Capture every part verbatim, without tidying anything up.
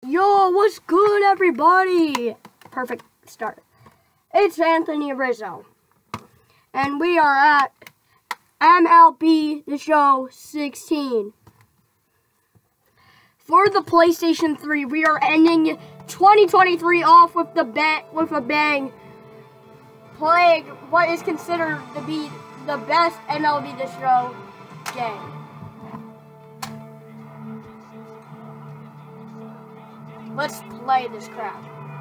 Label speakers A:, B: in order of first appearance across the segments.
A: Yo, what's good, everybody? Perfect start. It's Anthony Rizzo, and we are at M L B The Show sixteen. For the PlayStation three, we are ending twenty twenty-three off with the bet with a bang, playing what is considered to be the best M L B The Show game. Let's play this crap.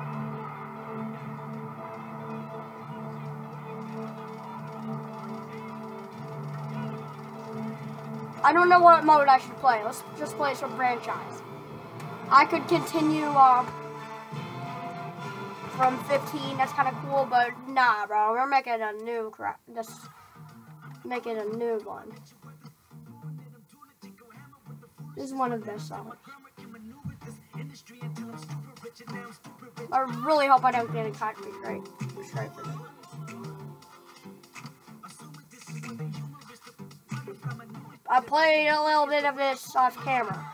A: I don't know what mode I should play. Let's just play some franchise. I could continue uh, from fifteen. That's kind of cool, but nah, bro. We're making a new crap. Just making a new one. This is one of the best songs. I really hope I don't get a copyright strike for this. I played a little bit of this off camera.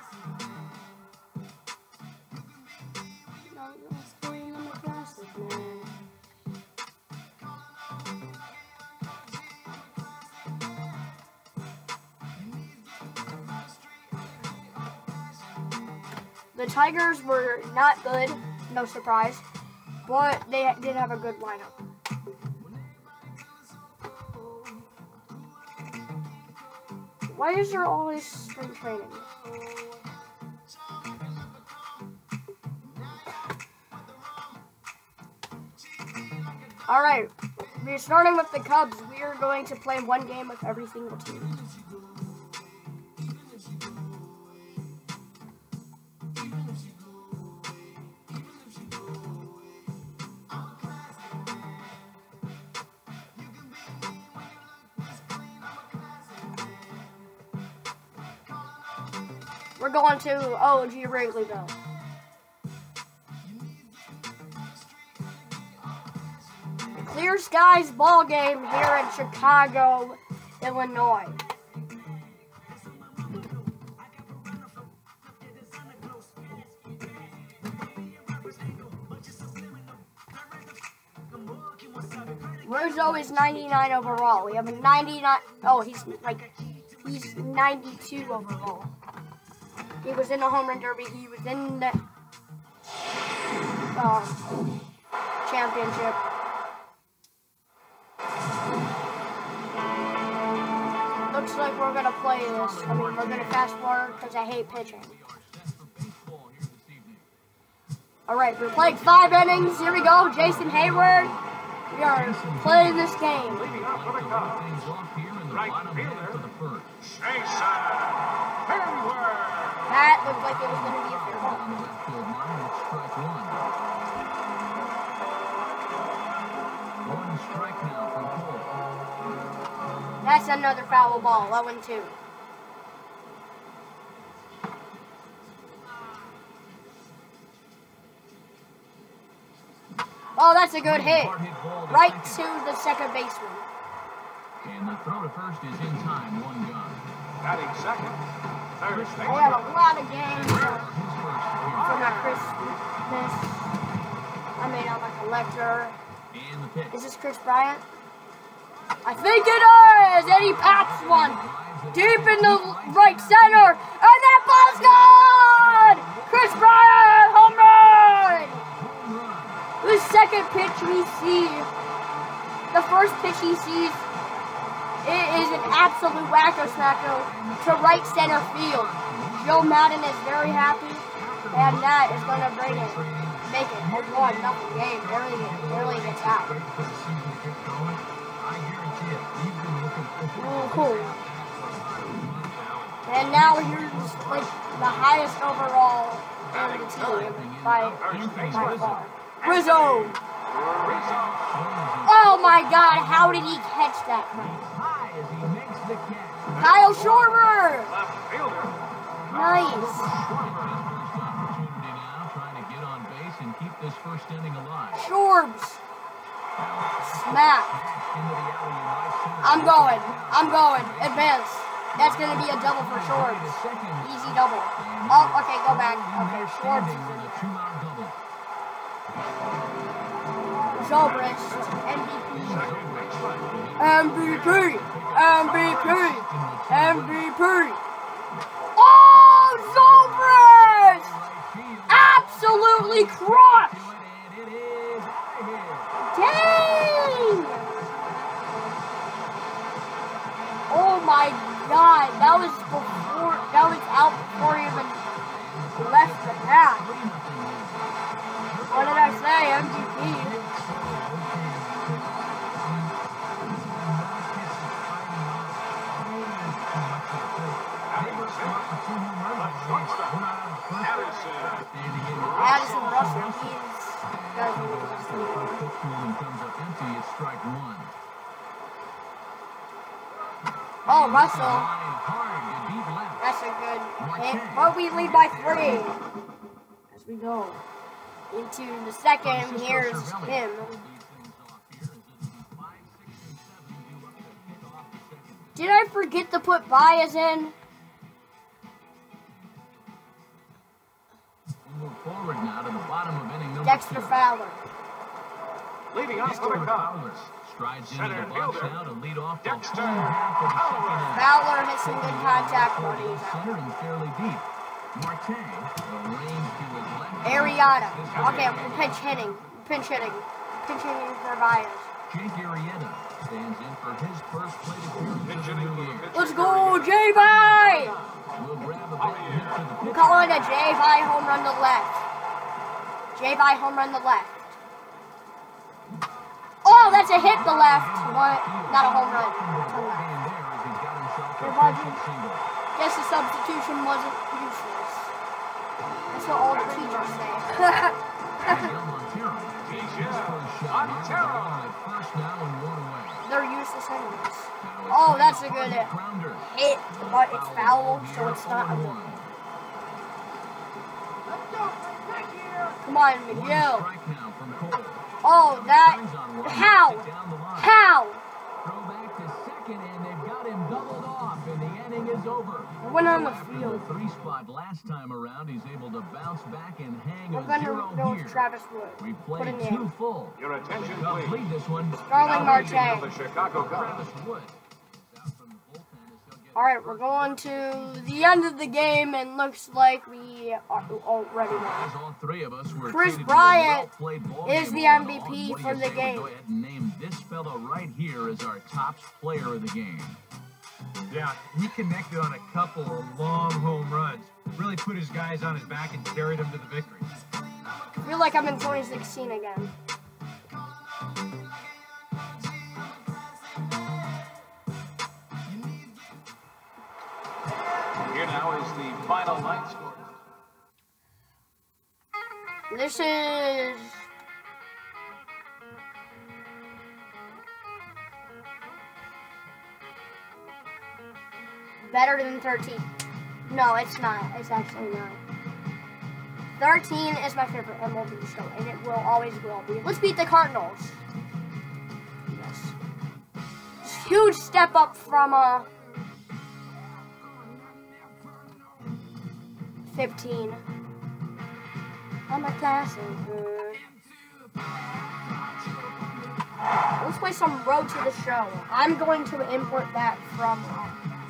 A: The Tigers were not good, no surprise, but they did have a good lineup. Why is there always spring training? Alright, we're starting with the Cubs. We are going to play one game with every single team. We're going to O G Wrigleyville. Clear skies ball game here in Chicago, Illinois. Rizzo is ninety-nine overall. We have a ninety-nine. Oh, he's like he's ninety-two overall. He was in the home run derby. He was in the uh, championship. Looks like we're gonna play this. I mean, we're gonna fast forward because I hate pitching. All right, we're playing five innings. Here we go, Jason Hayward. We are playing this game.
B: Right fielder, Jason Hayward.
A: That looked like it was going to be a fair ball. That's another foul ball. That one too. Oh, that's a good hit. Right to the second baseman.
C: And the throw to first is in time. One gun.
B: Batting second. Third
A: I had a lot of games for my Christmas. I made out my collector. Is this Chris Bryant? I think it is! And he pops one deep in the right center. And that ball's gone! Chris Bryant, home run! The second pitch we see, the first pitch he sees, it is an absolute wacko smacko to right center field. Joe Madden is very happy, and that is going to bring it, make it a one nothing game. Barely, barely gets out. Oh, cool. And now here's like the highest overall in the team by by far. Rizzo. Oh my God! How did he catch that? Kyle Schwarber! Nice. Shorbs. Smack. I'm going. I'm going. Advance. That's going to be a double for Schwartz. Easy double. Oh, okay, go back. Okay, Schwartz. Zobrist, M V P. M V P. M V P. M V P. Oh, Zobrist! Absolutely crushed! Dang! Oh my God, that was before, that was out before he even left the path. What did I say? M V P. Addison Russell, he's Oh, Russell. That's a good hit. But we lead by three. As we go into the second, here's him. Did I forget to put Baez in?
C: Move forward now to the bottom of inning number
A: Dexter
C: two.
A: Fowler.
B: Leading off for the Cubs.
C: Strides into
B: Center
C: the box
B: fielder,
C: now to lead off the
B: Dexter
C: home half of the second inning.
A: Fowler hit some good contact when he was
C: Center
A: out.
C: and fairly deep. Marte arranged to his left.
A: Arrieta. Okay, we're pinch hitting. Pinch hitting. Pinch hitting for Baez.
C: Jake Arrieta stands in for his first plate appearance of the new year.
A: Let's go, J-Vi!
C: Will grab a big hit to the
A: I'm
C: pitcher.
A: calling a J-Vi home run to left. J-Vi home run to left. Oh, that's a hit to left. What? Not a home run. To left. Guess the substitution wasn't useless. That's what all the teachers say. They're useless anyways. Oh, that's a good hit, but it's foul, so it's not a good one. Come on, McGill. Oh, that. How? How?
C: Throw back to second, and they've got him doubled off, and the inning is over.
A: I went on the
C: After
A: field.
C: the three spot last time around, he's able to bounce back and hang
A: We're
C: a
A: going
C: zero
A: to go
C: here.
A: with Travis Wood.
C: We
A: Put
C: played
A: him in.
C: two full.
B: Your attention,
C: Cubs
B: please.
C: lead this one.
A: Starling
B: Now leading
A: Marte.
B: the Chicago Cubs.
C: Travis Wood is out from the bullpen as he'll get
A: Alright, we're going to the end of the game, and looks like we are already won.
C: As all three of us were
A: Chris
C: treated to a
A: Bryant
C: well-played ball
A: is
C: game
A: the
C: all
A: M V
C: in all.
A: P
C: What do
A: for
C: you
A: the
C: say we
A: game.
C: Go ahead and name this fellow right here as our top player of the game.
D: Yeah, he connected on a couple of long home runs. Really put his guys on his back and carried them to the victory.
A: I feel like I'm in twenty sixteen again.
B: Here now is the final night score.
A: This is... better than thirteen. No, it's not. It's actually not. thirteen is my favorite M L B show, and it will always will be. Let's beat the Cardinals. Yes. Huge step up from uh, fifteen. I'm a classic. Let's play some Road to the Show. I'm going to import that from uh,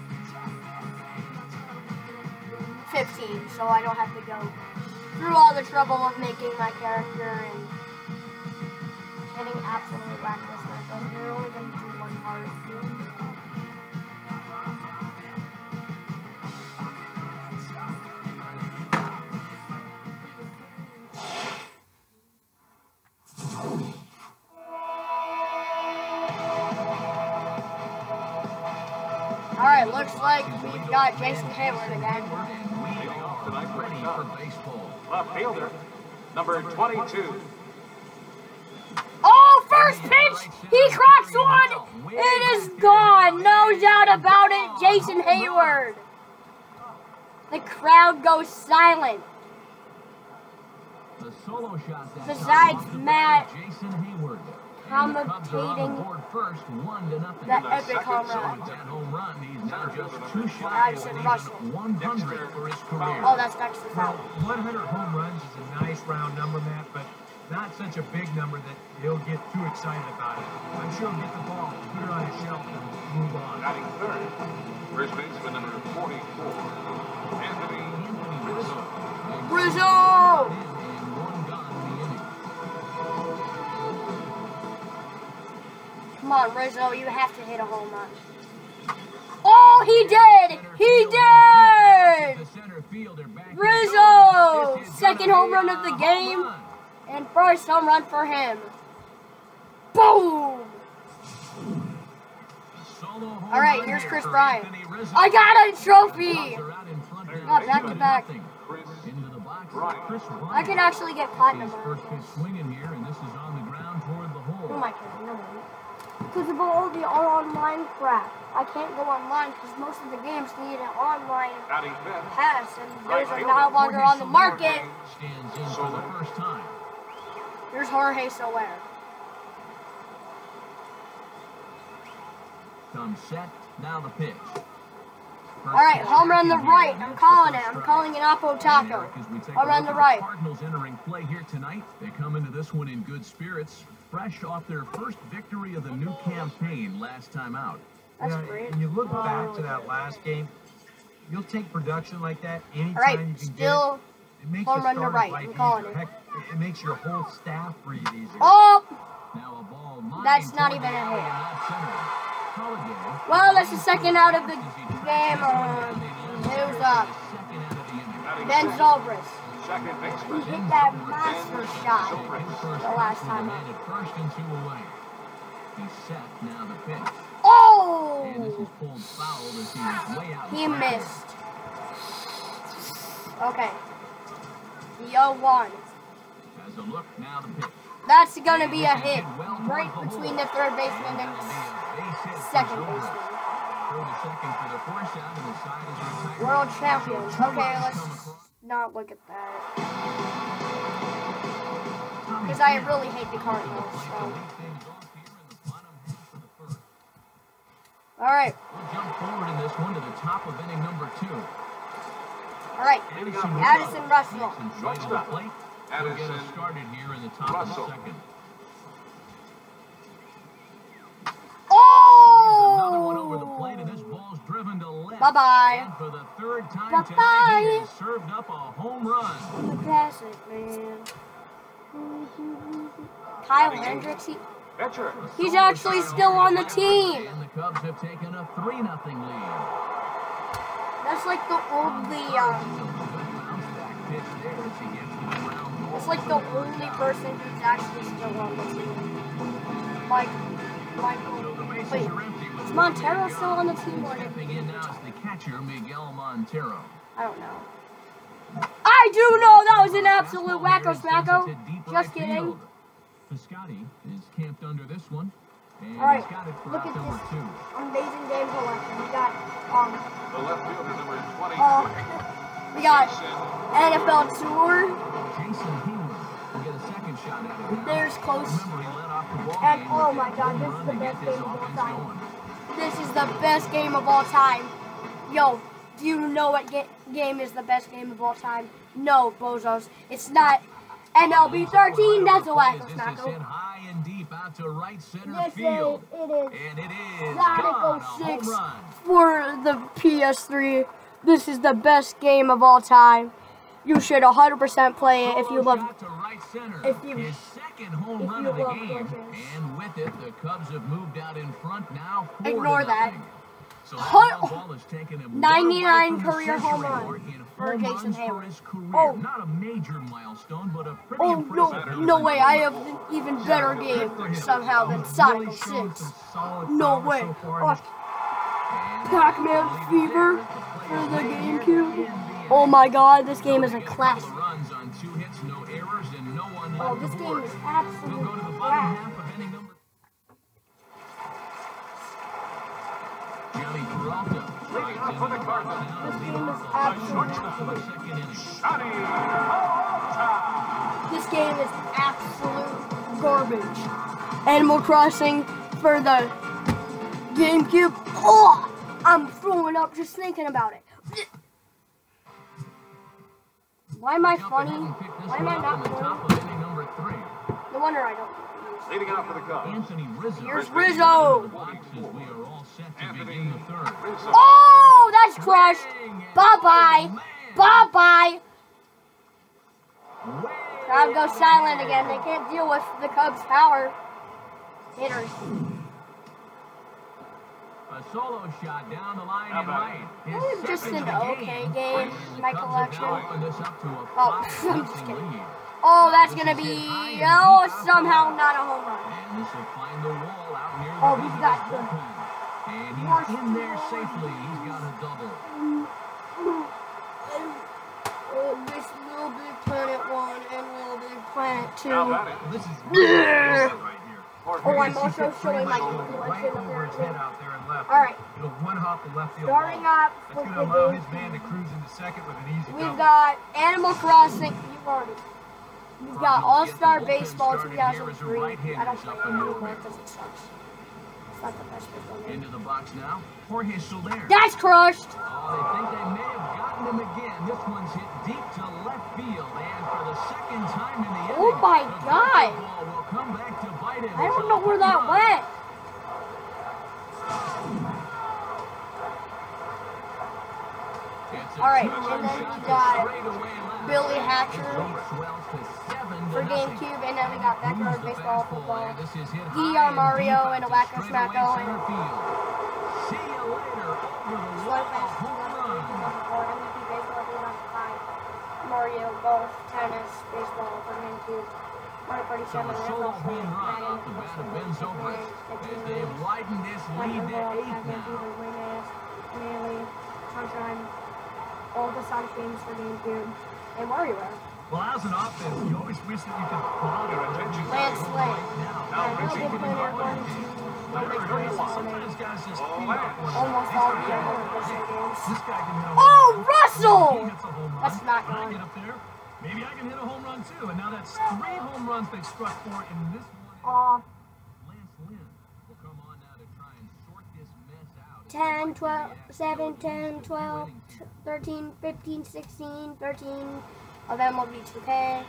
A: fifteen, so I don't have to go through all the trouble of making my character and getting absolutely whacked this way. But we're only going to do one part. Alright, looks like we've got Jason Hayward again.
B: Leading off tonight for the
C: Ready for
B: Cubs.
C: baseball.
B: Left fielder, number twenty-two.
A: Oh, first pitch! He cracks one! It is gone! No doubt about it, Jason Hayward! The crowd goes silent.
C: The solo shot that
A: Besides
C: time off the
A: Matt-
C: bat, Jason Hayward. And the Cubs are on the
A: commentating
C: board first, one to nothing.
A: that epic home
C: So
A: run.
C: with that home run, he's now just two shy
A: Nice
C: of an
A: and
C: even
A: Russell.
C: one hundred for his career.
A: Oh, that's Dexter
D: Well,
A: Fowler.
D: one hundred home runs is a nice round number, Matt, but not such a big number that he'll get too excited about it. I'm sure he'll get the ball, put it on his shelf, and move on.
B: Batting third, first baseman number forty-four, Anthony Rizzo.
A: Rizzo!
C: And one gone in the inning.
A: Come on, Rizzo, you have to hit a home run. Oh, he did! He did!
C: The center fielder back
A: Rizzo!
C: This is
A: Second
C: gonna
A: home
C: be
A: run
C: a
A: of the
C: home
A: game.
C: run.
A: And first home run for him. Boom!
C: Solo home
A: All right,
C: run
A: here's
C: here
A: Chris
C: for
A: Bryant.
C: Anthony Rizzo.
A: I got a trophy!
C: Cubs are out in front now,
A: Got back to
C: two
A: back.
C: nothing.
B: Chris
C: Into the box,
B: Bryant.
C: Chris Bryant.
A: I can actually get platinum.
C: His first pitch swinging here, and this is on the ground toward the hole.
A: Oh my god, no way. Because of all the online crap. I can't go online because most of the games need an online
B: Batting fifth,
A: pass, and
B: right
A: those are
B: fielder,
A: no longer on the market.
C: Stands in for the first time.
A: Here's Jorge Soler.
C: Comes set, now the pitch.
A: All right, home run the right. I'm calling it. I'm calling it Apo Taco. Home run the right.
C: Cardinals entering play here tonight. They come into this one in good spirits, fresh off their first victory of the new campaign last time out.
A: That's
D: Yeah,
A: great.
D: when you look back to that last game, you'll take production like that anytime
A: All right,
D: you can
A: still
D: get it. It makes
A: home
D: the
A: run to
D: starter's
A: right.
D: life
A: I'm calling
D: easier.
A: it.
D: Heck, it makes your whole staff breathe easier.
A: Oh,
C: Now a ball lined
A: That's not
C: toward
A: even
C: the
A: a
C: alley
A: hit.
C: in left center. Holiday.
A: well, that's the second out of the
C: As he tracks
A: game.
C: this one
A: Uh,
C: down, they left
A: who's
C: center
A: up?
C: for the second out of the inning.
B: batting
A: Ben
B: sixth,
A: Zobrist.
B: second
A: He
B: baseman.
A: hit that monster shot
C: His first
A: the last
C: pitch
A: time
C: was
A: out.
C: at first and two away. He's set, now the pitch. And this
A: Oh!
C: is pulled foul as he was way out.
A: He missed. Okay. The oh one.
C: As a look, now the pitch.
A: That's gonna be a hit. Right between the third baseman and second baseman.
C: Throw to second for the force out, and the side is retired.
A: World champions. Okay, let's not look at that. Because I really hate the Cardinals. So. Alright.
C: We'll jump forward in this one to the top of inning number two.
A: Alright. Addison Russell.
C: Addison's right to the plate. He'll get us
B: Addison
C: started here in the top of
B: Russell.
C: the second. Another one over the plate, and this
A: Oh!
C: ball's driven to left.
A: Bye-bye.
C: And for the third time
A: Bye-bye.
C: today, he has served up a home run.
A: The classic, man. Kyle Hendricks, he,
B: Pitcher,
A: he's actually still on the team.
C: And the Cubs have taken a three nothing lead.
A: That's like the only, um, that's like the only person who's actually still on the team. Like, Michael, wait, is Montero still on the team or did
C: Stepping in now is the catcher, Miguel Montero.
A: I don't know. I do know that was an absolute wacko smacko. Just kidding.
C: Piscotti is camped under this one. And
A: All right,
C: he's got it for
A: look
C: out
A: at
C: number
A: this
C: two.
A: amazing game collection. We got, um,
B: the left fielder number twenty-two.
A: uh, we got
B: Jason
A: N F L Tour.
C: Jason Hayward will get a second shot at it.
A: There's close.
C: Remember, he led off the ball
A: And
C: game
A: oh
C: with
A: my
C: that
A: God,
C: home
A: this is
C: run
A: the
C: to
A: best
C: get this
A: game of all
C: offense
A: time.
C: going.
A: This is the best game of all time. Yo, do you know what ga game is the best game of all time? No, bozos. It's not M L B thirteen. That's a wacko
C: This is
A: smacko.
C: hit high and deep out to right center
A: Yes, it
C: field.
A: is. It is.
C: And it is
A: Gotta
C: gone,
A: go
C: a home
A: six
C: run.
A: for the P S three. This is the best game of all time. You should one hundred percent play it if you
C: Solo
A: love.
C: shot to right center.
A: if you-
C: His second home
A: if
C: run
A: you
C: of the
A: love
C: game.
A: glitches.
C: And with it, the Cubs have moved out in front now. four
A: Ignore
C: to
A: that.
C: nothing. So that
A: Hun-
C: ground ball has taken him
A: ninety-nine
C: one away from the
A: career home
C: century
A: run
C: mark in
A: for
C: home
A: Jason
C: runs for
A: Hayward.
C: his career.
A: Oh.
C: Not a major milestone, but a pretty
A: Oh
C: impressive.
A: no, no way! I have an even better game somehow than Sonic
D: Really showing
A: six.
D: some solid
A: No
D: power
A: way!
D: so far.
A: Oh,
C: And
A: Pac-Man Fever for the GameCube. Oh my God, this game is a classic.
C: Runs on two hits, no errors, and no one
A: Oh,
C: left
A: this
C: to
A: game
C: board.
A: is
C: We'll
A: absolute
C: go to the bottom
A: crap.
C: half of inning number. Johnny Peralta.
B: leading off for the Cardinals.
A: This game is
C: The
A: absolute.
C: second inning.
B: Johnny Peralta.
A: This game is absolute garbage. Animal Crossing for the GameCube. Oh, I'm throwing up just thinking about it. Why am I funny? Why am I not funny? No wonder I don't.
B: Leading out for the Cubs.
C: Anthony Rizzo.
A: Here's Rizzo.
C: We are all set to begin the third.
A: Oh, that's crushed. Bye-bye. Bye-bye. Crowd goes silent again. They can't deal with the Cubs' power hitters.
C: A solo shot down the line and right.
A: Oh, just an okay game, my collection. Oh, I'm just kidding. Oh, that's gonna be oh somehow not a home run.
C: And this will find the wall out near
A: Oh,
C: the
A: we've got the
C: and he's in there safely. He's got a double.
A: Oh, this Little Big Planet one and Little Big Planet two.
D: This is right here.
A: Oh, I'm also showing my
D: right over his head out there and left.
A: All right.
D: It'll one hop the left field.
A: Starting up
D: That's
A: with
D: going
A: the
D: to allow
A: game.
D: his man to cruise into second with an easy
A: We've
D: double.
A: got Animal Crossing. You've already. We've got All-Star Baseball two thousand three. I don't play it anymore because it sucks. It's not the best baseball game.
C: Into the box now. Jorge's still there.
A: That's crushed.
C: Oh, they think they may have gotten him again. This one's hit deep to left field, and for the second time in the inning,
A: Oh my
C: the
A: God.
C: ball will come back to bite him.
A: I don't know where that went. All right, and then we got Billy Hatcher for GameCube, and then we got Backyard Baseball, Football, D R Mario, and a Wacko Smacko, and
C: See you later. Over the
A: Slow
C: wall,
A: Fast
C: home run.
A: M L B Baseball two thousand five, Mario Golf, Tennis, Baseball for GameCube, Mario Party
C: So
A: seven,
C: a
A: and
C: solo
A: F L
C: home run off the bat of Ben Zobrist as they have widened this lead to eight now.
A: Sunshine, all the Sonic games for GameCube, and WarioWare.
D: Well, as an offense, you always wish that you could bother attention.
A: Lance Slay.
D: Now,
A: And
D: when
A: Little
D: you
A: Big
D: can
A: Planet
D: bother
A: one, two,
D: Whatever
A: Little
D: it
A: Big
D: is,
A: Planet
D: sometimes guys just feed off one
A: almost
D: another.
A: all
D: They
A: the
D: start
A: other
D: getting
A: Pistol games.
D: This guy can hit a
A: Oh,
D: home run.
A: Russell!
D: He hits a home run.
A: That's not
D: When I
A: good.
D: get up there, maybe I can hit a home run too. And now that's three home runs they've struck for in this one.
A: Aw.
C: Lance Lynn will come on now to try and sort this mess out.
A: ten, twelve, seven, ten, twelve, thirteen, fifteen, sixteen, thirteen of M L B two K,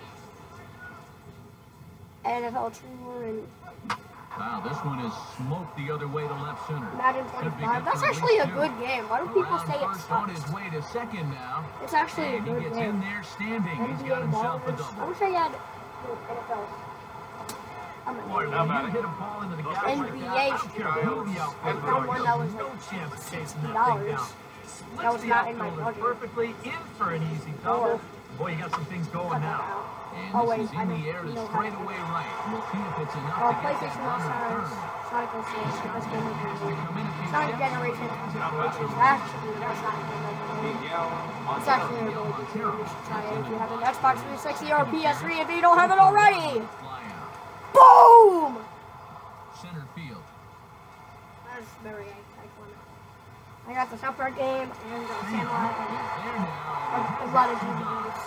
A: N F L Tour, and
C: Wow, this one is smoked the other way to left center.
A: Madden
C: Should be
A: twenty-five.
C: good
A: That's
C: for
A: actually a
C: lead,
A: good
C: too.
A: game. Why do people
C: Around
A: say it
C: first on his
A: sucks?
C: way to second now.
A: It's actually a
C: And he
A: good
C: gets
A: game.
C: in there standing. He's
A: N B
C: got
A: A
C: himself a
A: ballers. I
C: double.
A: wish I had N F L. I'm a
D: Boy,
A: nerd.
D: when you hit a ball into the gap
A: N
D: like
A: B A
D: that, I don't care who the outfielder
A: I found
D: is,
A: one that was
D: no
A: like
D: chance of chasing
A: sixty
D: that thing
A: dollars.
D: down.
A: That was
D: Splits the
A: not in my
D: outfielder
A: budget.
D: perfectly in for an easy
A: Or-
D: double. Boy, you got some things going now.
C: And
A: Oh,
C: this
A: wait,
C: is
A: I
C: in
A: don't
C: the air to
A: know how to
C: straightaway right. We'll see if it's enough
A: Oh,
C: to get that
A: PlayStation All
C: runner
A: Stars,
C: third.
A: Sonic All Stars, Sonic
C: Come in a few
A: Sonic
C: steps.
A: Generation, which is actually that's not even It's actually a really good game. You should try it if you have an Xbox three sixty or P S three if you don't have it already.
C: Fly out.
A: Boom!
C: Center field.
A: That's very iconic. I got the South Park game and the Sandlot and
C: It's there now.
A: a, a lot of D V Ds.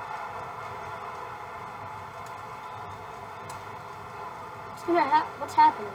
A: What's gonna hap- What's happening?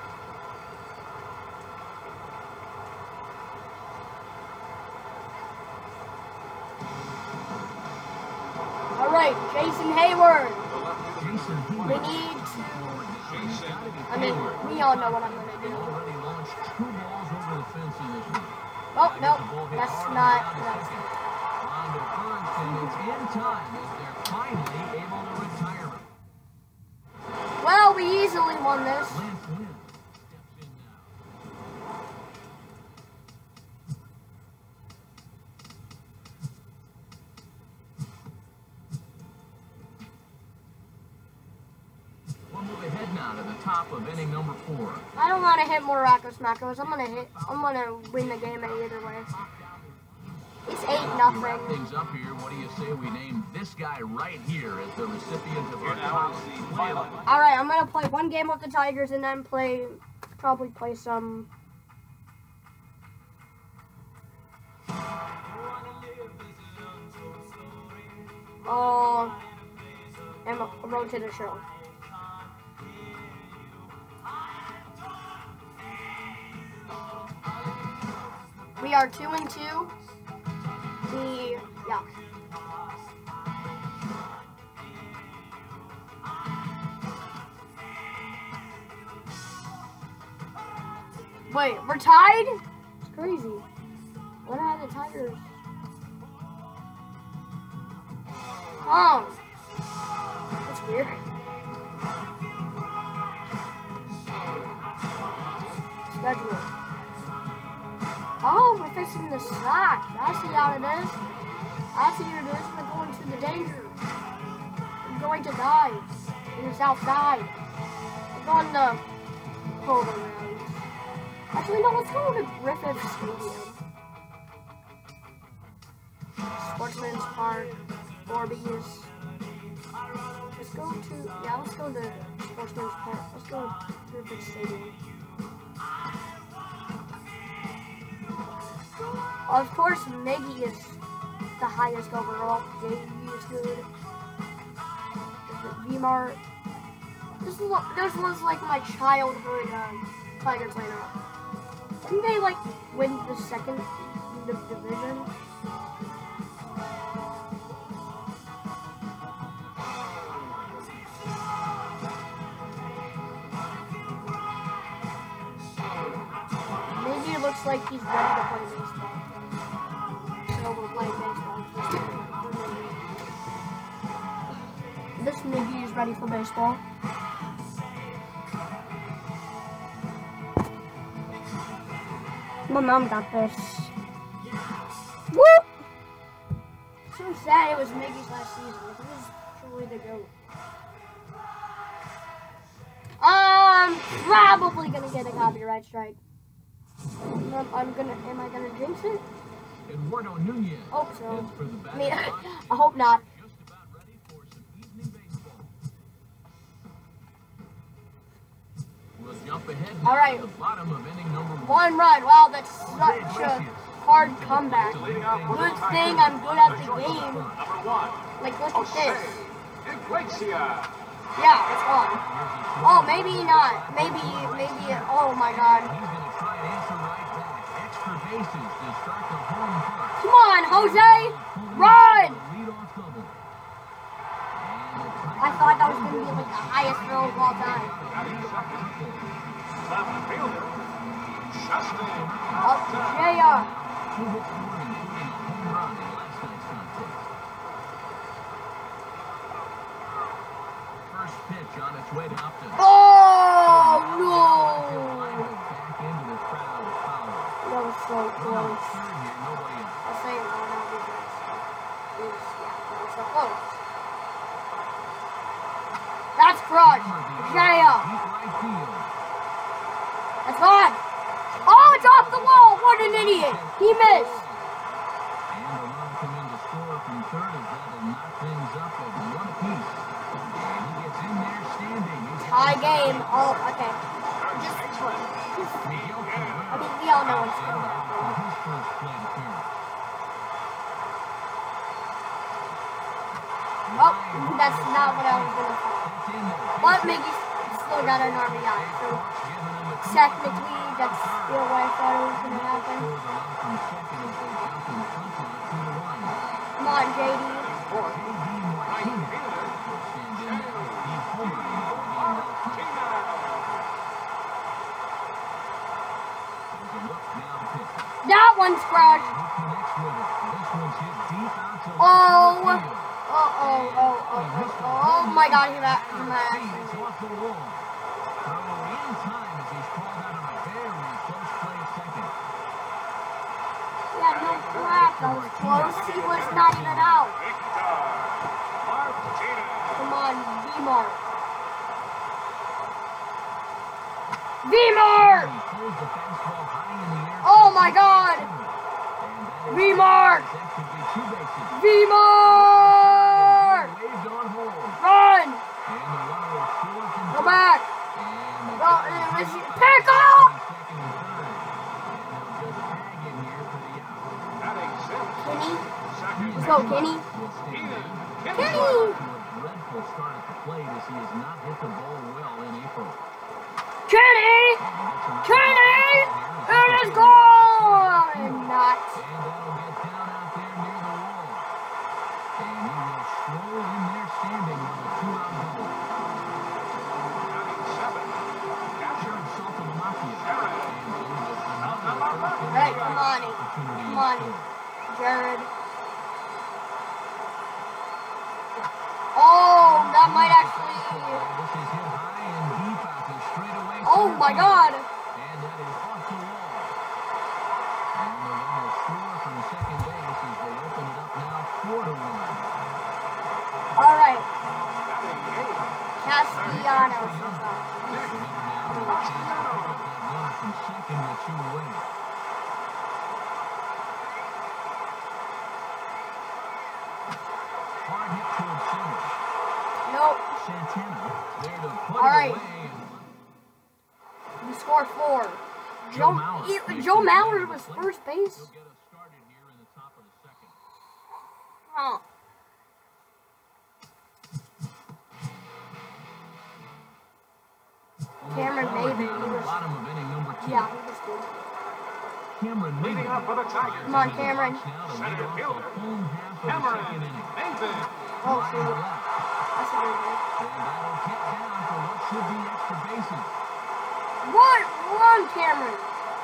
A: All right, Jason Hayward.
C: Jason
A: We
C: Hayward.
A: need to.
B: Jason
A: I mean, we all know what I'm gonna
C: They
A: do.
C: already launched two balls over the fence in this one.
A: Oh
C: They
A: no,
C: got the ball hit
A: that's
C: hard on
A: not.
C: the ground to
A: That's
C: second. On to first, and it's in time as they're finally able to retire him.
A: well, we easily won this.
C: Lance Lynn steps in now. We'll move ahead now to the top of inning number four.
A: I don't want to hit more Wacko Smackos. I'm gonna hit. I'm gonna win the game either way. It's eight
C: We
A: nothing.
C: wrap things up here. What do you say we name this guy right here as the recipient of our top play of the month?
A: All right, I'm gonna play one game with the Tigers and then play, probably play some. Oh, and a road to the show. We are two and two. We, yeah. Wait, we're tied? It's crazy. What are the Tigers? Oh. That's weird. Schedule. Oh, we're fixing the slack. I see how it is. I see how it is. We're going to the danger. We're going to die. In the south side. We're going to Polo Grounds. Actually, no, let's go to Griffith Stadium. Sportsman's Park. Orbeez. Let's go to, yeah, let's go to Sportsman's Park. Let's go to Griffith Stadium. Of course, Miggy is the highest overall. J V is good. V-Mart. This, this was like my childhood um, Tigers lineup. Didn't they like win the second the division? Maybe it looks like he's ready to play baseball. So we're playing baseball. This Miggy is ready for baseball. My mom got this. Woo! So sad it was Miggy's last season. He was truly the GOAT. Um, probably gonna get a copyright strike. I'm, I'm gonna, am I gonna jinx it?
C: Eduardo Nunez.
A: Hope so.
C: Heads for the
A: I mean,
C: batting box.
A: I hope not.
C: Just about ready for some evening baseball. We'll jump ahead now
A: All right.
C: to the bottom of inning number one.
A: One run. Wow, that's such a hard comeback. Good thing I'm good at the game.
B: Number one.
A: Like, look at this.
B: Iglesia.
A: Yeah, it's on. Oh, maybe not. Maybe, maybe, oh my God.
C: He's going to try and answer right back. Extra bases to start the home front.
A: Come on, Jose! Run!
C: Leadoff double.
A: I thought that was going to be like the highest throw of all time.
B: Left fielder. Justin.
A: Up to J R.
C: Two hits more, including a home run in last night's contest. First pitch on its way to Upton.
A: Oh, no!
C: Back into the crowd, foul.
A: That was so close.
C: Third here, nobody else.
A: I'll say it now, now because it was, yeah, that was so close. That's crushed. J R.
C: Deep right field.
A: That's on. Oh, it's off the wall. What an idiot. He missed.
C: And the run come in to score from third as that'll knock things up at one apiece. And he gets in there standing. He's
A: Tie game. Oh, okay. Just, just,
C: Miguel Cabrera.
A: I mean, we all know what's going to
C: For
A: happen.
C: his first plate appearance.
A: Oh, that's not what I was going to call.
C: That's in there.
A: But Miggy's still got an R B I. So technically, that's still what I thought it was going to happen. Come on, J D. That one's crushed. Oh. Oh, oh, oh, oh, oh, oh my God, he got he might actually. Yeah, no crap, that was close. He was not even out. Come on, V-Mart. V-Mart! Oh my God! V-Mart! V-Mart! Run! Go back! Go, pick up! Kenny? Let's go, Kenny. Kenny! Kenny! Kenny! It is gone! not.
C: And that'll get down out there near the wall. And he will stroll in there standing with a two-out double. Sharon Salt of the Mafia.
A: Hey, come on, come on, Jared. Oh, that might actually.
C: This is hit high and deep out the straightaway.
A: Oh my God.
C: And that is off the wall. And the runner score from second base as they open it up now four to one.
A: All right. Castellanos.
C: From second with two away. Hard hit towards center.
A: Nope.
C: Santana there to put
A: All right.
C: it away.
A: We scored four.
C: Joe
A: Joe,
C: Mallard.
A: he- Joe Mallard was first base.
C: He'll get us started here in the top of the second.
A: Huh. Cameron Maven, he was.
C: Bottom of inning number two.
A: Yeah, he was good.
C: Cameron
B: Leading
C: Maven.
B: up for the Tigers.
A: Come on, Cameron.
C: Now to lead
B: Center
C: off the
B: fielder.
C: home half of the
B: Cameron
C: second inning.
B: Maven.
A: Oh,
C: Line to
A: shoot.
C: left.
A: That's a good one.
C: And that'll get down for what should be extra bases.
A: Run, run, Cameron.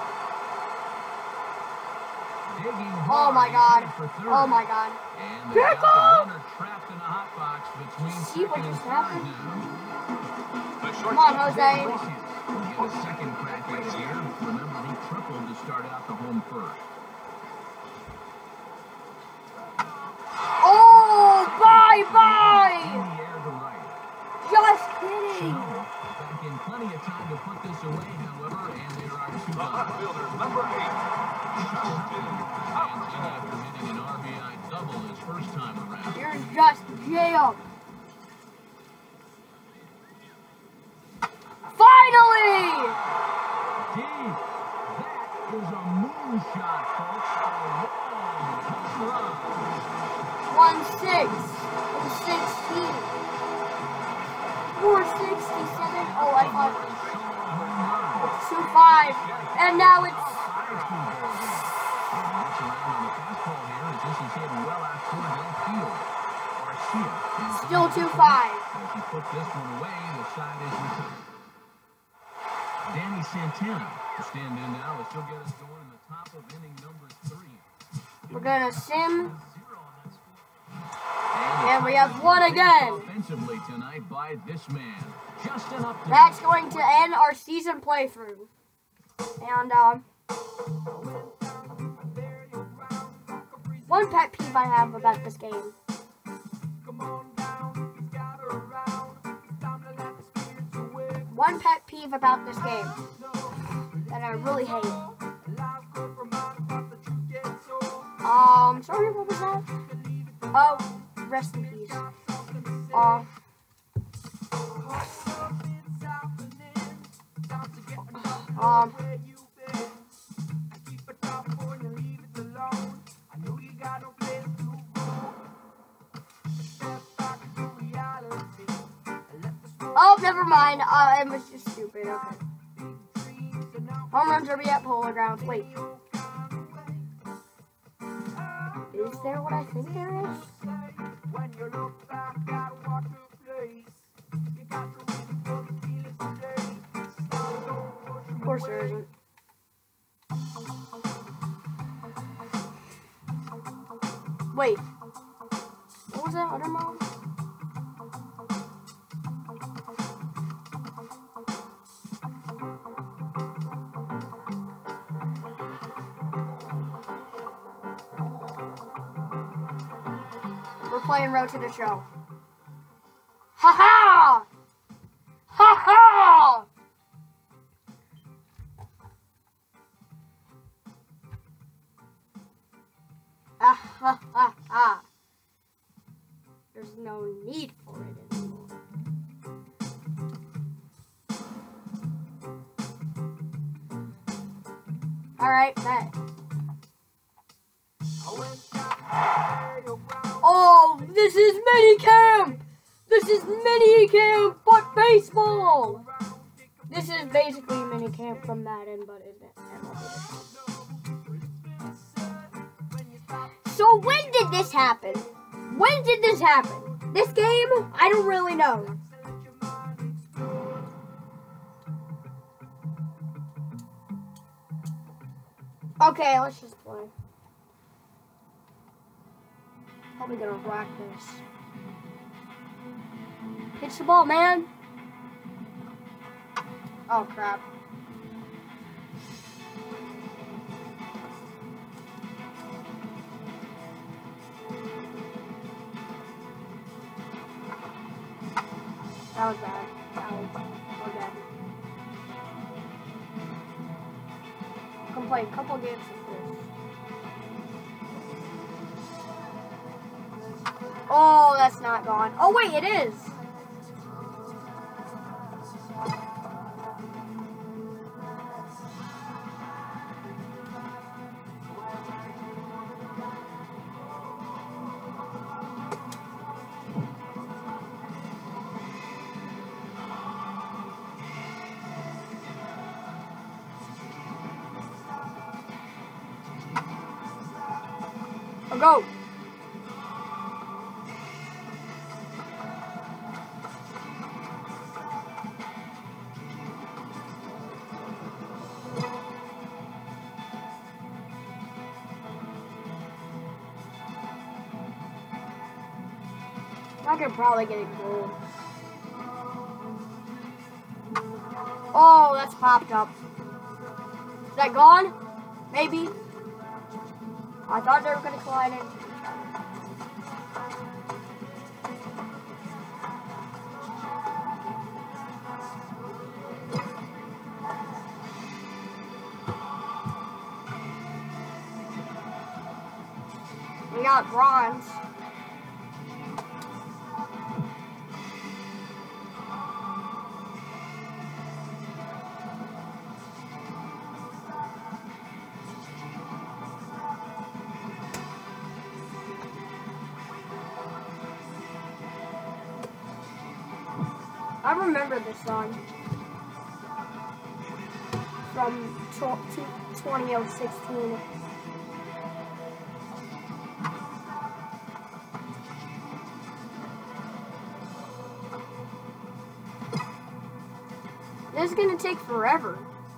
C: Digging
A: Oh
C: hard,
A: my
C: he's
A: God.
C: headed for third.
A: Oh my God.
C: And they
A: Pick
C: got the
A: up!
C: runner trapped in a hot box between
A: See what
C: second and
A: just
C: third
A: happened?
C: now.
B: The
A: Come on,
B: shortstop,
A: Jose.
C: Will get a second crack this year. Remember, he tripled to start out the home first.
A: Oh, bye,
C: In
A: bye.
C: the air to right.
A: Just kidding.
C: Snow back in plenty of time to put this away, however, and there are two
B: the left
C: outs.
B: fielder, number eight. Justin
C: Hands in
B: Upton.
C: after hitting an R B I double his first time around.
A: Here's just jail. Finally!
C: Deep. That is a moonshot, folks. A long home run.
A: One six. One sixteen. Four sixty-seven. Oh, I thought two five. And now it's still two five.
C: As he puts this one away, the side is returned. Danny Santana to stand in now. Will still get us going in the top of inning number three.
A: We're gonna sim.
C: And,
A: And we have one again.
C: Offensively tonight by this man, Justin Upton.
A: That's going to end our season playthrough. And um, one pet peeve I have about this game. One pet peeve about this game that I really hate. Um, sorry, what was that? Oh, rest in peace. Uh, um, oh, never mind. Uh, it was just stupid. Okay. Home run derby at Polo Grounds. Wait. Is there what I think there is? Of course there isn't. Wait. What was that other mom? We're playing Road to the Show. Ha ha! Ha ha! Ah ha ha ha. There's no need for it anymore. Alright, bet. Oh, this is minicamp! This is minicamp, but baseball! This is basically minicamp from Madden, but it's M L B. So when did this happen? When did this happen? This game, I don't really know. Okay, let's just play. Probably gonna rock this. Pitch the ball, man. Oh, crap. That was bad. That was so bad. I can play a couple games with this. Oh, that's not gone. Oh, wait, it is. I'll go. I could probably get a goal. Oh, that's popped up. Is that gone? Maybe. I thought they were going to collide in. We got bronze. I remember this song from twenty sixteen. This is gonna take forever.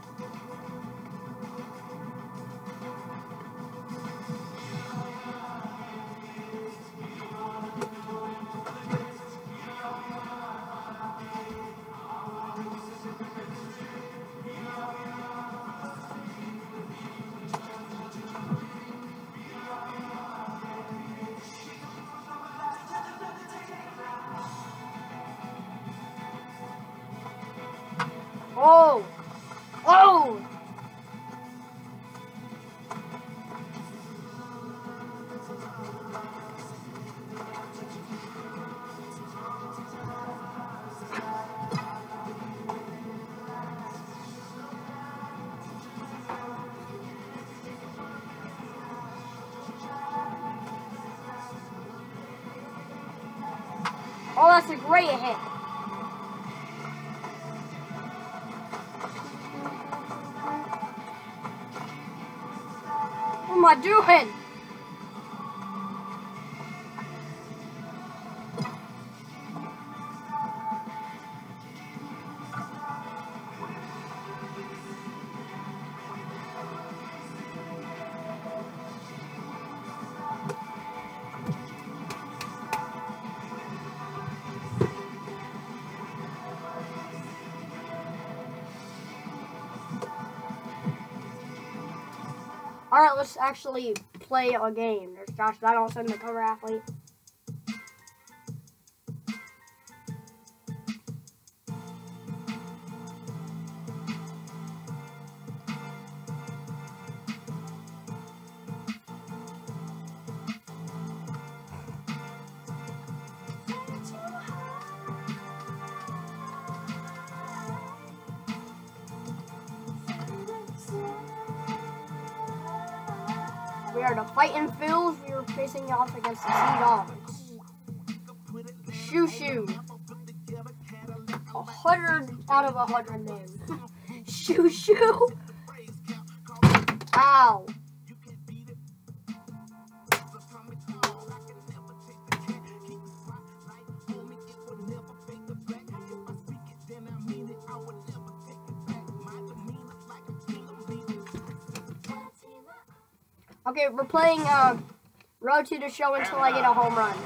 A: Oh! Oh! Oh, that's a great hit. What am I doing? Alright, let's actually play a game. There's Josh Donaldson, the cover athlete. We are the Fighting Phils. We were facing off against the Sea Dogs. Shoo shoo. A hundred out of a hundred names. Shoo shoo. Ow. Okay, we're playing uh, Road to the Show until I get a home run.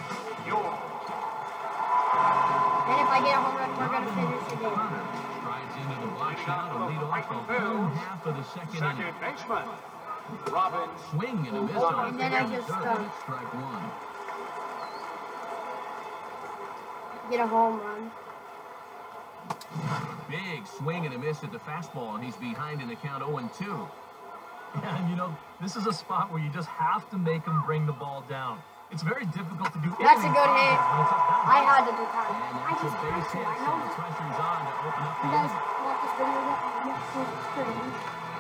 A: And if I get a home run, we're gonna finish the game.
C: Strides into the box now to lead off the home half of the second inning.
B: Second baseman, Robin.
C: Swing and a miss on
A: And
C: a
A: then I just uh,
C: strike one.
A: get a home run.
C: Big swing and a miss at the fastball, and he's behind in the count oh and two.
D: Yeah, and you know, this is a spot where you just have to make him bring the ball down. It's very difficult to do
A: That's a
D: anything
A: good hit.
D: when it's up down.
A: I had to do that.
C: And
A: I
C: that's a
A: just
C: base
A: had to.
C: hit,
A: I
C: so
A: know
C: the
A: this.
C: pressure's on to open up
A: You
C: the
A: guys
C: inning.
A: want this video that I'm not sure it's good.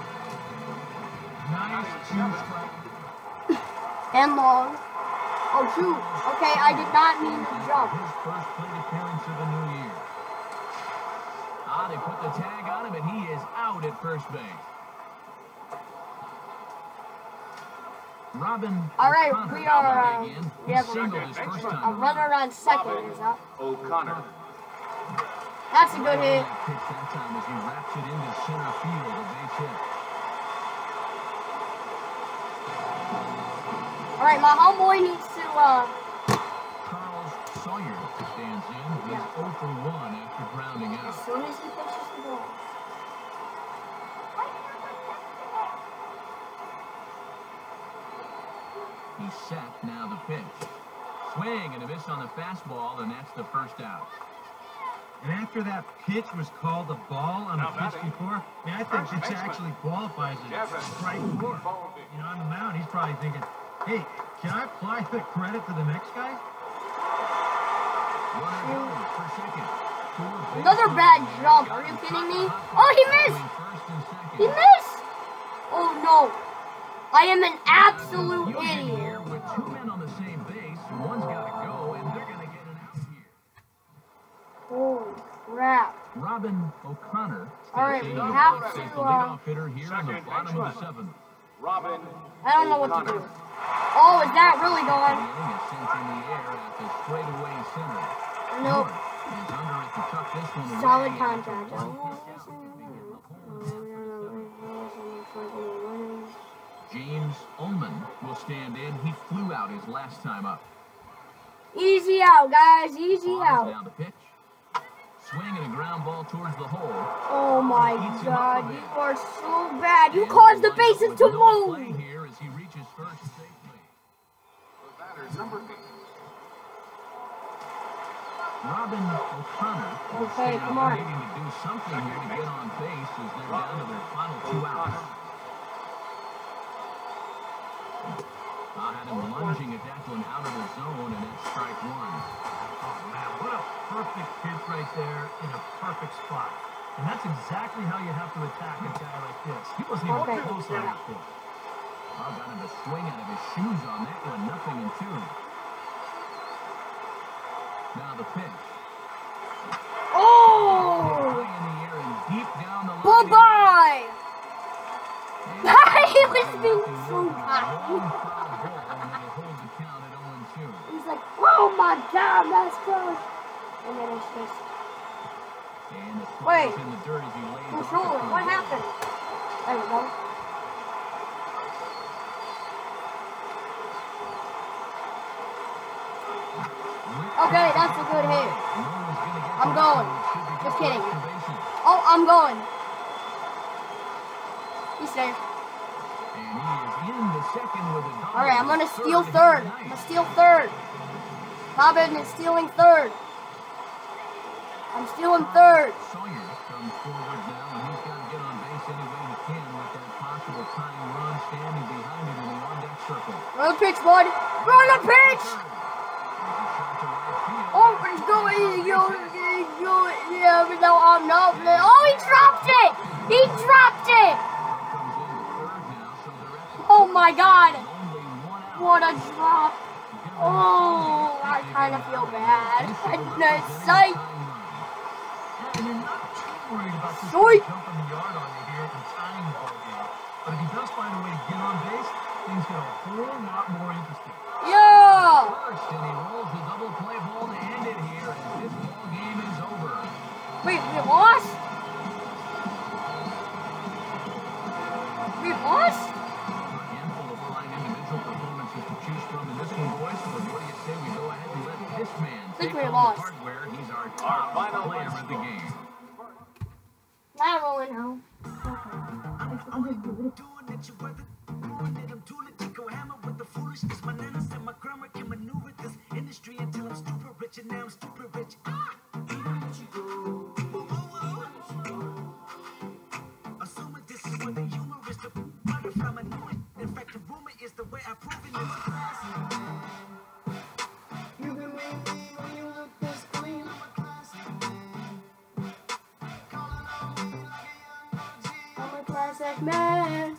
D: Nice two strike.
A: And long. Oh shoot. Okay, I did not mean to jump.
C: His first plate appearance of the new year. Ah, they put the tag on him, and he is out at first base. Robin.
A: All right,
C: O'Connor
A: we
C: now
A: are,
C: back
A: uh,
C: in.
A: we
C: He
A: have a-
C: singled his first time
A: A runner
C: around.
A: on second is up.
B: O'Connor.
A: That's a good hit.
C: That pitch that time as he wraps it into center field, a base hit.
A: All right, my homeboy needs to. Uh,
C: Charles Sawyer stands in. He's
A: Yeah.
C: oh for one after grounding
A: as
C: out.
A: soon as he pitches the ball.
C: He's set, now the pitch. Swing and a miss on the fastball, and that's the first out.
D: And after that pitch was called a ball on
B: Now
D: the pitch
B: batting.
D: before, I, mean, I think
B: First
D: this
B: baseman.
D: actually qualifies as
B: Kevin
D: strike four.
B: Balding.
D: You know, on the mound, he's probably thinking, hey, can I apply the credit to the next guy?
C: Runner goes for second. Four base
A: Another
C: runners
A: bad
C: have
A: jump.
C: got
A: Are you
C: him
A: kidding me?
C: caught
A: Oh, he
C: between
A: missed.
C: first and second.
A: He missed. Oh no. I am an absolute
C: Confusion
A: idiot.
C: here with two men on the same base. One's got to go, and they're going to get an out here.
A: Holy crap.
C: Robin O'Connor.
A: All right,
C: stands
A: we
C: in the
A: have
C: box
A: to,
C: as the
A: uh,
C: leadoff hitter here on the
B: second
C: bottom of the
B: baseman.
C: seventh.
B: Robin.
A: I don't know what to do.
B: O'Connor.
A: Oh, is that really
C: The
A: gone?
C: inning is sent in the air at the straightaway center.
A: Nope.
C: North is under it to tuck this one away.
A: Solid
C: It's a
A: contact.
C: one pitch out to begin the home. James Ullman will stand in. He flew out his last time up.
A: Easy out, guys. Easy
C: Bonds
A: out.
C: now the pitch. Swing and a ground ball towards the hole.
A: Oh my
C: Eats him
A: God,
C: up a
A: you
C: bit.
A: are so bad. You
C: And
A: caused the
C: winds up
A: bases
C: with
A: to
C: no play
A: move.
C: here as he reaches first safely.
B: The batter, number eight.
C: Robin O'Connor will
A: Okay,
C: stand
A: come
C: in,
A: on.
C: needing to do something here to get on base as they're down to their final two outs. I had him lunging at that one out of the zone, and it's strike one.
D: Oh, man, what a perfect pitch right there in a perfect spot. And that's exactly how you have to attack a guy like this. He wasn't even
A: Okay.
D: close on that pitch.
C: I got him to swing out of his shoes on that one, nothing in two. Now the pitch.
A: Oh!
C: High in the air and deep down the line.
A: Bye-bye!
C: And
A: He was being so
C: long
A: high.
C: foul ball, and it'll hold the count at oh and two.
A: He's like, oh my God, that's close. And then it's just,
C: And the
A: Wait.
C: slider's in the dirt as he lays off
A: controller,
C: it.
A: what happened? There we go. Okay, that's a good hit. I'm going. Just kidding. Oh, I'm going. He's safe.
C: And he is in the second with a double.
A: Alright, I'm gonna steal
C: Third
A: third.
C: hit
A: I'm
C: tonight.
A: gonna steal third. Robin is stealing third. I'm stealing third.
C: Sawyer comes forward now, and he's got to get on base any way he can with that possible tying run standing behind him in the on-deck circle.
A: Run the pitch, bud. Run the pitch!
C: There's a shot to right field.
A: Oh, he's going, he's going, he's going. Yeah, but no, I'm not. Oh, he dropped it! He dropped it!
C: Comes in third now, so they're at the
A: Oh my God.
C: only one out.
A: What a drop. Oh, I kind of feel bad. It's sight.
D: And you're not too worried about this
A: Sweet.
D: guy jumping the yard on you here and tying the ball game. But if he does find a way to get on base, things get a whole lot more interesting.
A: Yeah!
C: First, and he rolls the double play ball to end it here as this ball game is over.
A: Wait, we lost? We lost?
C: A handful of flying into take
A: we
C: home
A: lost.
C: the hardware. He's our top
B: final
C: player of the game.
A: I'm rolling home. Classic man.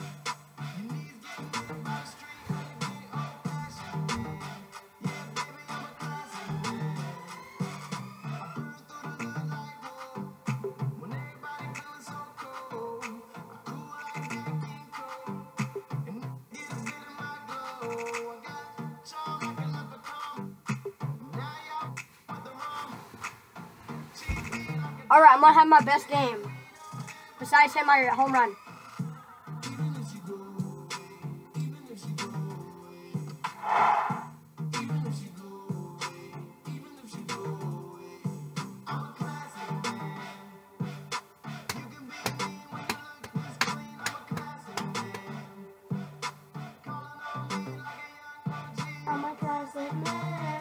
A: All right, I'm gonna have my best game. Besides hitting my home run. I'm a classic man.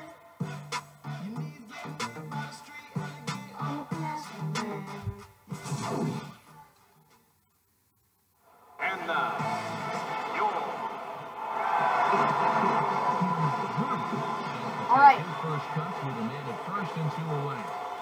A: I'm a classic man.
B: And now, your
C: All
A: right.
C: First cuts with a man at first and two away.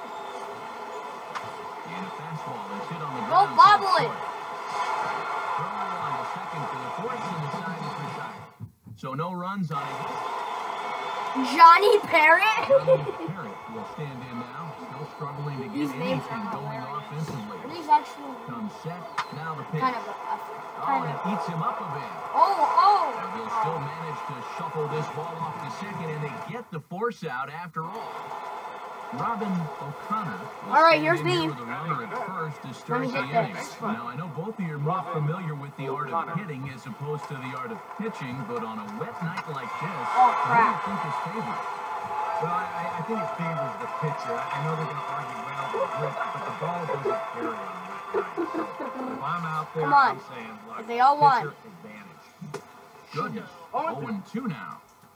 C: And a fastball is hit on the
A: Go
C: ground.
A: bobble it.
C: Throw on the second for the fourth, and the side is retired. So no runs on it.
A: Johnny Parrott?
C: Parrott will stand in now, still struggling to get
A: These names
C: anything
A: are
C: going
A: hilarious.
C: offensively.
A: Are these actually
C: Comes set, now the pitch.
A: kind of a, a
C: Oh,
A: kind
C: and
A: of
C: it eats him up a bit.
A: Oh, oh!
C: And they'll still manage to shuffle this ball off to second, and they get the force out after all. Robin O'Connor.
A: All right, here's me.
C: With a runner at first to
A: Let
C: start
A: me
C: the
A: hit
C: inning.
A: this.
C: Now, I know both of you are more familiar with the art of hitting as opposed to the art of pitching, but on a wet night like this,
A: Oh,
C: what do
A: crap.
C: you think is favored?
D: Well, I, I think it favors the pitcher. I know they're going to argue well the grip, but the ball doesn't carry on that night. So if I'm out there,
A: Come on.
D: I'm saying, look,
A: If they all won.
D: pitcher advantage.
C: Goodness. oh and two now.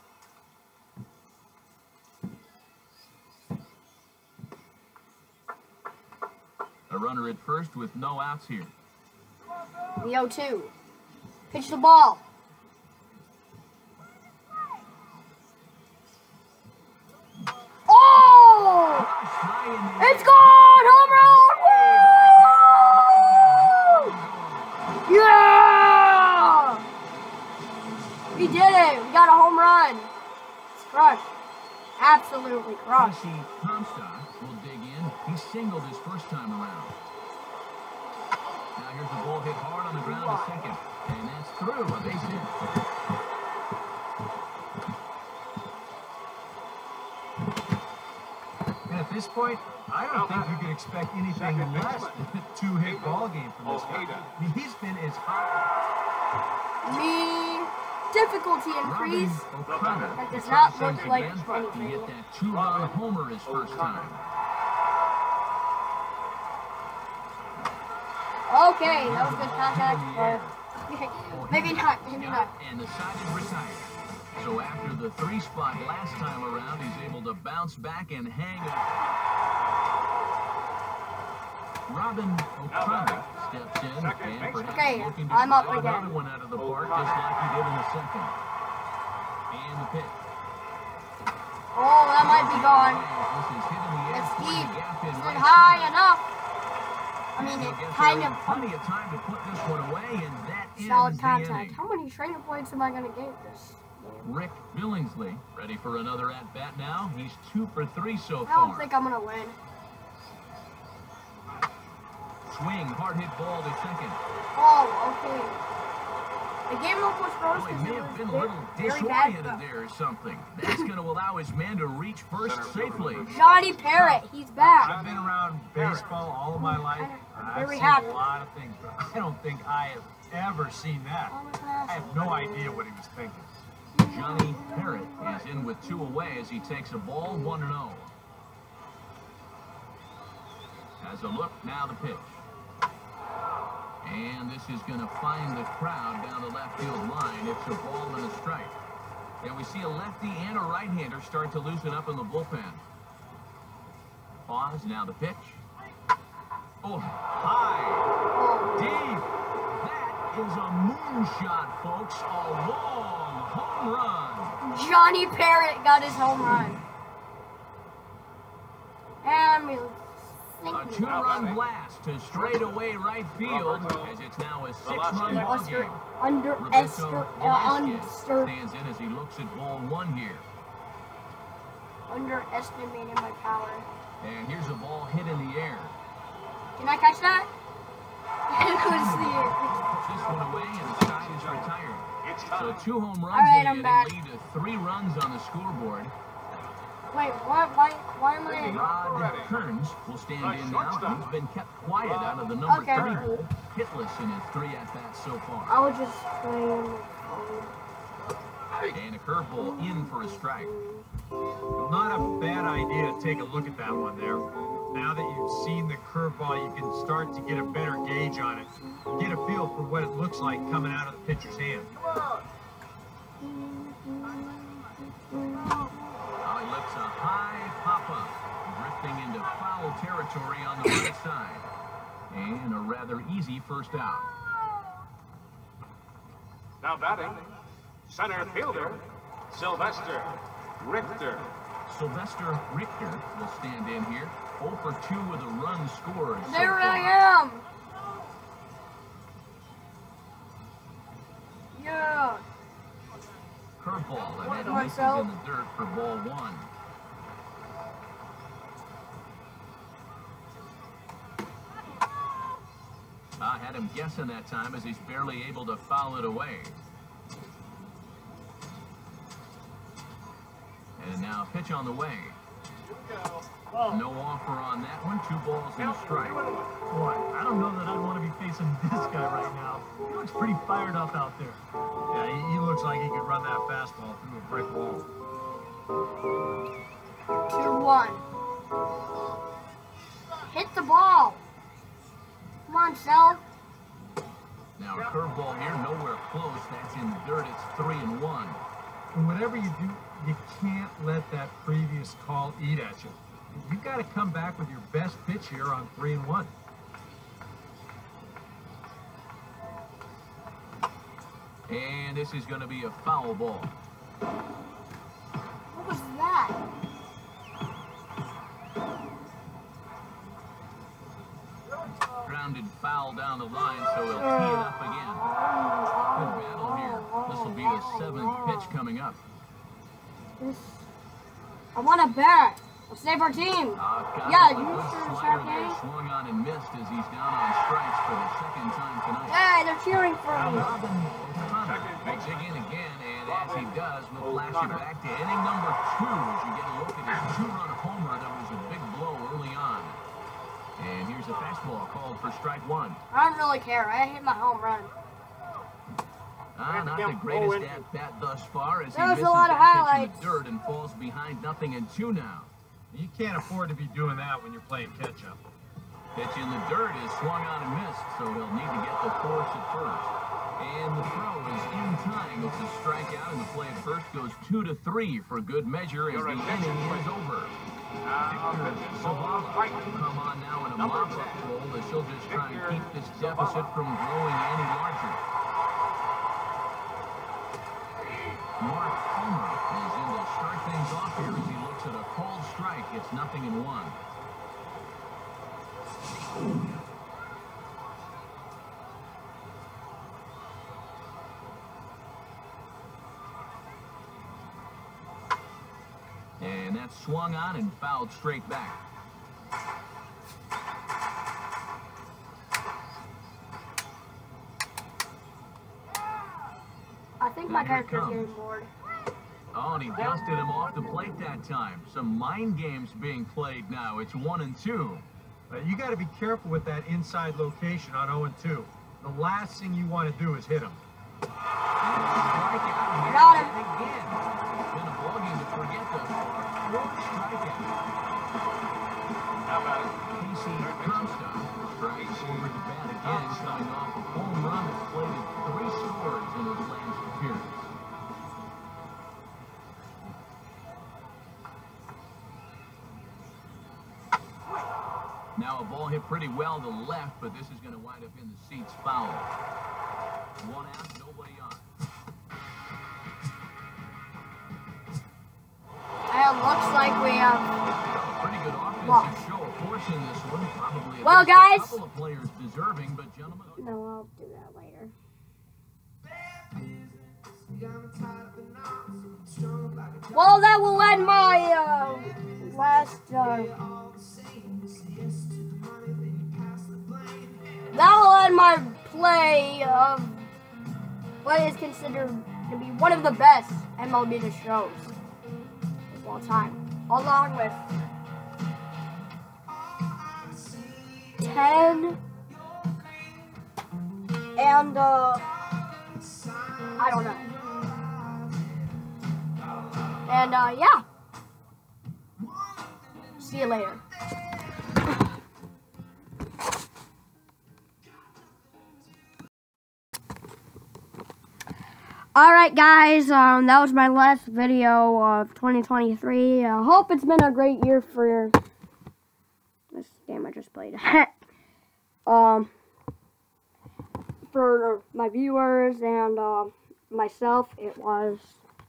C: A runner at first with no outs here.
A: The oh two. Pitch the ball. Oh!
C: Fly in the
A: It's
C: air.
A: gone! Home run! Woo! Yeah! We did it! We got a home run. It's crushed. Absolutely crushed.
C: Casey Comstock will dig in. He singled his first time around. Now here's the ball hit hard on the ground to second. And that's through. A base hit.
D: And at this point, I don't think you can expect anything less than a two-hit ball game from this guy. I mean, he's been as hot.
A: Me. Difficulty
C: Robin
A: increase.
C: O'Connor.
A: That does not
C: Swings
A: look like
C: again.
A: anything.
C: He hit that two-run homer his first time.
A: Okay, that was good contact, but maybe not, maybe not.
C: And the side is retired. So after the three spot last time around, he's able to bounce back and hang it. Robin O'Connor steps in and perhaps
A: Okay,
C: looking to
A: I'm up
C: drive
A: again.
C: another one out of the park just like he did in the second. And the pitch.
A: Oh, that might be gone.
C: This is hit in the air.
A: It's
C: toward
A: deep.
C: the gap in
A: Is
C: right
A: it high
C: center.
A: enough? I mean,
C: He'll
A: it
C: get
A: kind
C: there
A: of
C: plenty of time to put this one away, and that
A: solid
C: ends the
A: contact.
C: inning.
A: How many training points am I going to get this game?
C: Rick Billingsley ready for another at-bat now. He's two for three so
A: I don't
C: far.
A: think I'm going to win.
C: Swing, hard hit ball to second.
A: Oh, okay. The game looked was close
C: Oh, he
A: because
C: may
A: it
C: have
A: was
C: been a
A: very,
C: little
A: very bad.
C: disoriented there or something. That's going to allow his man to reach first safely.
A: Johnny Parrott, he's back.
D: I've been around baseball all of my life.
A: I'm
D: I've
A: very
D: seen
A: happy.
D: a lot of things, but I don't think I have ever seen that. I have no idea what he was thinking.
C: Johnny Parrott is in with two away as he takes a ball, one and oh. Has a look, now the pitch. And this is going to find the crowd down the left field line. It's a ball and a strike. And we see a lefty and a right-hander start to loosen up in the bullpen. Pause, now the pitch. Oh, high, deep. That is a moonshot, folks. A long home run.
A: Johnny Parrott got his home run. And we
C: A two-run blast to straightaway right field as it's now a six-run ball game.
A: Underestimate
C: stands in as he looks at ball one here.
A: Underestimating my power.
C: And here's a ball hit in the air.
A: Can I catch that? It was the air.
C: Puts this one away and the side is retired. So two home runs
A: right,
C: in
A: I'm
C: the
A: back.
C: inning lead to three runs on the scoreboard.
A: Wait, why, why, why am I?
C: Rod Kearns will stand in now. He's been kept quiet out of the number
A: Okay.
C: three hole. Hitless in his three at-bats so far.
A: I was just playing.
C: And a curveball in for a strike.
D: Not a bad idea to take a look at that one there. Now that you've seen the curveball, you can start to get a better gauge on it. Get a feel for what it looks like coming out of the pitcher's hand.
C: Now he lifts a high pop-up, drifting into foul territory on the right side. And a rather easy first out.
B: Now batting, center fielder, Sylvester Richter.
C: Sylvester Richter will stand in here. oh for two with a run scored. So
A: There
C: far.
A: I am. Yeah.
C: Curveball, and that
A: What,
C: misses
A: myself?
C: in the dirt for ball one. I had him guessing that time as he's barely able to foul it away. And now pitch on the way. No offer on that one. Two balls and a strike.
E: Boy, I don't know that I'd want to be facing this guy right now. He looks pretty fired up out there.
D: Yeah, he, he looks like he could run that fastball through a brick wall.
A: Two one. Hit the ball. Come on, Sel.
C: Now a curveball here, nowhere close. That's in the dirt. It's three and one.
D: And whatever you do, you can't let that previous call eat at you. You've got to come back with your best pitch here on three and one.
C: And this is going to be a foul ball.
A: What was that?
C: Grounded foul down the line, so he'll tee it up again. Good battle here. This will be the seventh pitch coming up.
A: This. I want a bat. Let's save our team.
C: Uh,
A: Yeah,
C: a
A: you
C: good
A: sure
C: slider
A: okay?
C: there, swung on and missed as he's down on strikes for the second time tonight.
A: Hey, they're cheering for me.
C: Robin O'Connor will dig in again, and as he does, we'll flash you back to inning number two as you get a look at his two-run homer that was a big blow early on. And here's a fastball called for strike one.
A: I don't really care. I hit my home run.
C: Ah, not the greatest at-bat thus far as he
A: That was
C: misses
A: a lot of
C: that pitch in
A: highlights.
C: the dirt and falls behind nothing and two now.
D: You can't afford to be doing that when you're playing catch-up.
C: Pitch in the dirt is swung on and missed, so he'll need to get the force at first. And the throw is in time. It's a strikeout, and the play at first goes two to three for good measure as the inning is over. Victor Zavala will come on now in a mop-up role as she'll just try and keep this deficit from growing any larger. Mark Homer is in to start things off here as he looks at a called strike. It's nothing in one. And that's swung on and fouled straight back.
A: I think my
C: And here it
A: character's
C: comes.
A: getting bored.
C: Oh, and he dusted him off the plate that time. Some mind games being played now. It's one and two.
D: But you got to be careful with that inside location on oh and two. The last thing you want to do is hit him.
C: And a strike strikeout. And
A: Got him.
C: again. Been a ballgame to forget the fourth strikeout.
B: How about it?
C: Casey Comstock strikes over the bat again, coming off a home run that plated three scores in his last appearance. Now a ball hit pretty well to left, but this is going to wind up in the seats foul. One out, nobody on.
A: And it looks like we have
C: Pretty good offensive
A: lost.
C: show, of course, in this one. Probably
A: Well,
C: a
A: guys.
C: couple of players deserving, but gentlemen.
A: No, I'll do that later. Well, that will end my uh, last. Uh, that will end my play of what is considered to be one of the best M L B shows of all time, along with ten and uh, I don't know. And, uh, yeah. See you later. Alright, guys. Um, that was my last video of twenty twenty-three. I uh, hope it's been a great year for this game I just played. um, for my viewers and, uh, myself, it was...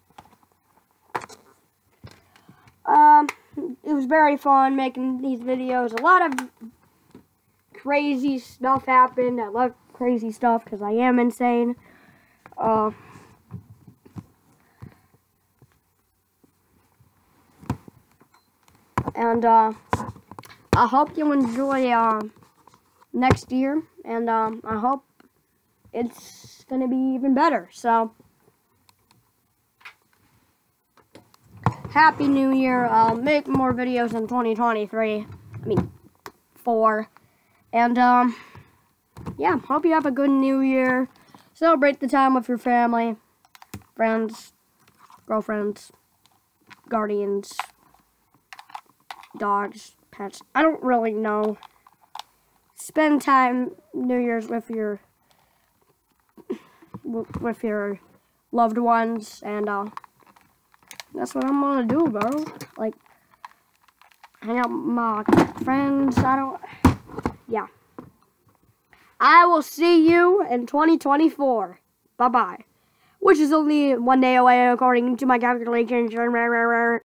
A: Um, it was very fun making these videos. A lot of crazy stuff happened. I love crazy stuff because I am insane. Uh, and, uh, I hope you enjoy, uh, next year. And, um, I hope it's going to be even better. So... Happy New Year. I'll make more videos in twenty twenty-three. I mean, four. And, um, yeah, hope you have a good New Year. Celebrate the time with your family, friends, girlfriends, guardians, dogs, pets. I don't really know. Spend time New Year's with your, with your loved ones, and, uh, that's what I'm gonna do, bro. Like, hang out with my friends. I don't... Yeah. I will see you in twenty twenty-four. Bye-bye. Which is only one day away, according to my calculations.